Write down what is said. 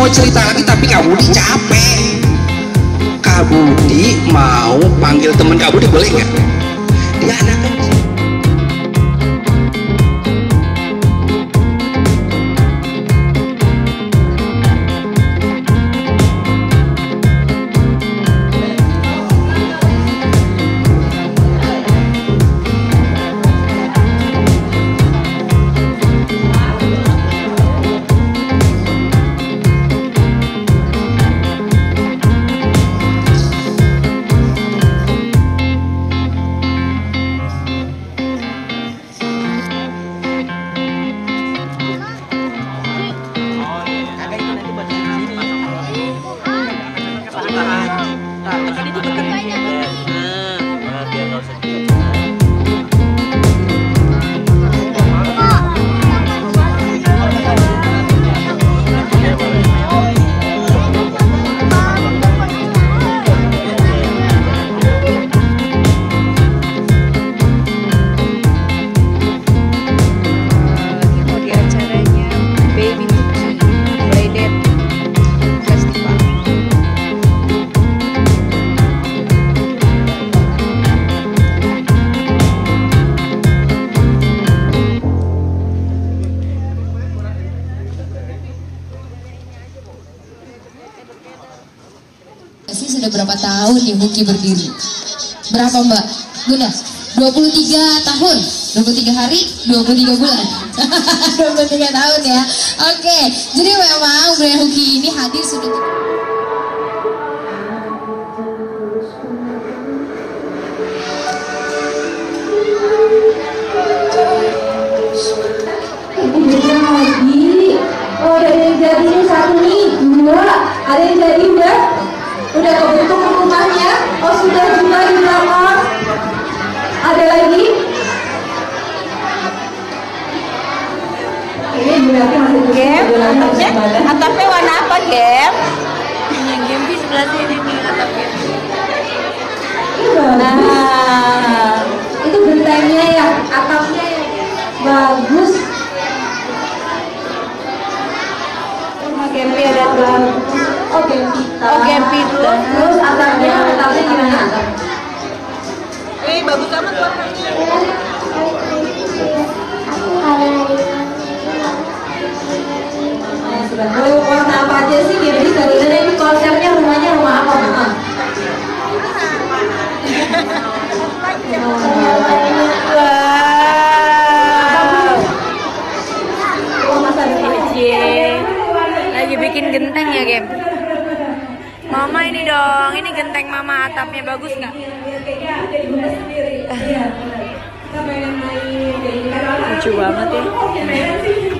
mau cerita lagi tapi Kak Budi capek. Kak Budi mau panggil temen Kak Budi boleh nggak? Dia anak kecil. Sudah berapa tahun nih Huki berdiri? Berapa Mbak Bunda? 23 tahun, 23 hari, 23 bulan 23 tahun ya. Oke, jadi memang brand Huki ini hadir sudah. Oh, ada yang jadi nih, satu nih, dua, ada yang jadi udah kebentuk rumahnya. Oh, sudah juga di belakang. Ada lagi? Ini berarti masih Gem. Atapnya warna apa, Gem? Yang Gempi sebelah sini nih atapnya. Nah, itu gentengnya ya, atapnya ya. Bagus. Gempi ada bagus. Oh, Gempi. Oh, Gempi terus atapnya gimana? Bagus amat warnanya. Oh, warna apa aja sih Gempi? Tadi ini konsepnya rumahnya rumah apa, Mama? Lagi bikin genteng ya, Gem? Mama ini dong, ini genteng Mama, atapnya bagus nggak? Lucu banget ya.